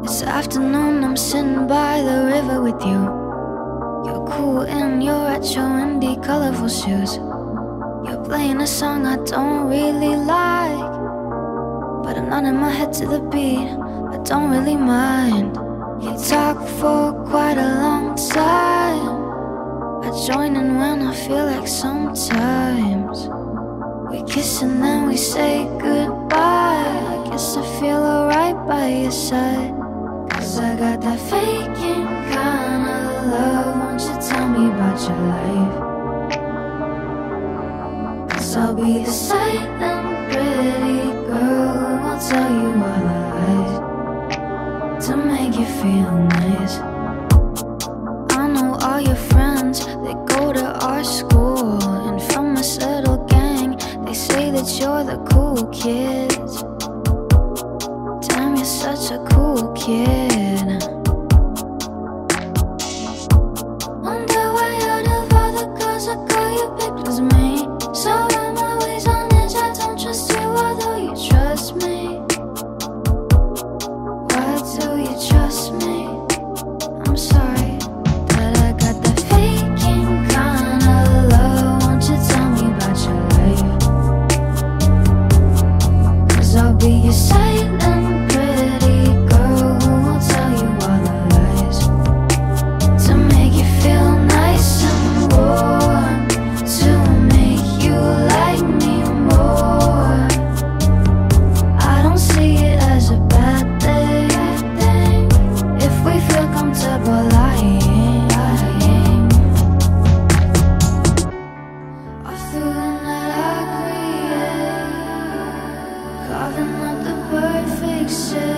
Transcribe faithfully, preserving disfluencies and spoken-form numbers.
It's afternoon, I'm sitting by the river with you. You're cool in your retro indie colourful shoes. You're playing a song I don't really like, but I'm nodding my head to the beat, I don't really mind. You talk for quite a long time, I join in when I feel like sometimes. We kiss and then we say goodbye. I guess I feel alright by your side, 'cause I got that faking kind of love. Won't you tell me about your life? 'Cause I'll be the silent pretty girl who will tell you all the lies to make you feel nice. I know all your friends, they go to our school, and from this little gang, they say that you're the cool kids. Damn, you're such a cool kid. Wonder why out of all the girls I got, you picked was me. So am I always on edge, I don't trust you, although you trust me. Why do you trust me? I'm sorry that I got that faking kind of love. Won't you tell me about your life? 'Cause I'll be your silent pretty girl who will tell you all the lies to make you feel nice and warm, to make you like me more. I don't see it as a bad thing if we feel comfortable lying, lying. All through the night I create, carving up the perfect shape.